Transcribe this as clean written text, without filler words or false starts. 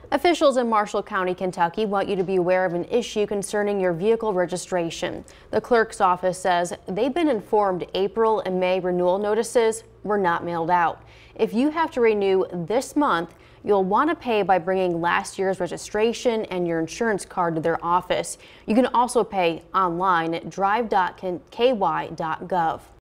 Officials in Marshall County, Kentucky want you to be aware of an issue concerning your vehicle registration. The clerk's office says they've been informed April and May renewal notices were not mailed out. If you have to renew this month, you'll want to pay by bringing last year's registration and your insurance card to their office. You can also pay online at drive.ky.gov.